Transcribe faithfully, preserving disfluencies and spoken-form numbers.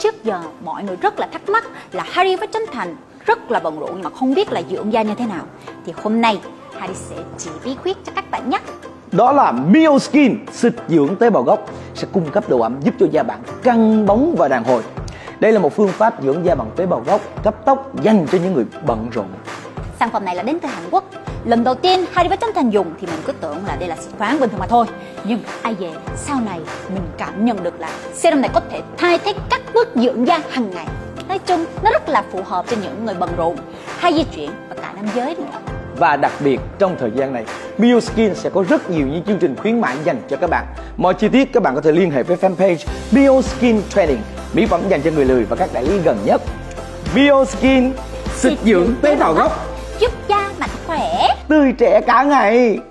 Trước giờ mọi người rất là thắc mắc là Harry với Trấn Thành rất là bận rộn nhưng mà không biết là dưỡng da như thế nào. Thì hôm nay Harry sẽ chỉ bí quyết cho các bạn nhé. Đó là Myoskin xịt dưỡng tế bào gốc sẽ cung cấp độ ẩm giúp cho da bạn căng bóng và đàn hồi. Đây là một phương pháp dưỡng da bằng tế bào gốc cấp tốc dành cho những người bận rộn. Sản phẩm này là đến từ Hàn Quốc. Lần đầu tiên Harry với Trấn Thành dùng thì mình cứ tưởng là đây là xịt khoáng bình thường mà thôi. Nhưng ai về sau này mình cảm nhận được là serum này có thể thay thế các bước dưỡng da hàng ngày. Nói chung nó rất là phù hợp cho những người bận rộn hay di chuyển và cả nam giới nữa. Và đặc biệt trong thời gian này, Myoskin sẽ có rất nhiều những chương trình khuyến mại dành cho các bạn. Mọi chi tiết các bạn có thể liên hệ với fanpage Myoskin Trading, mỹ phẩm dành cho người lười và các đại lý gần nhất. Myoskin xịt dưỡng tế bào gốc giúp da mạnh khỏe, tươi trẻ cả ngày.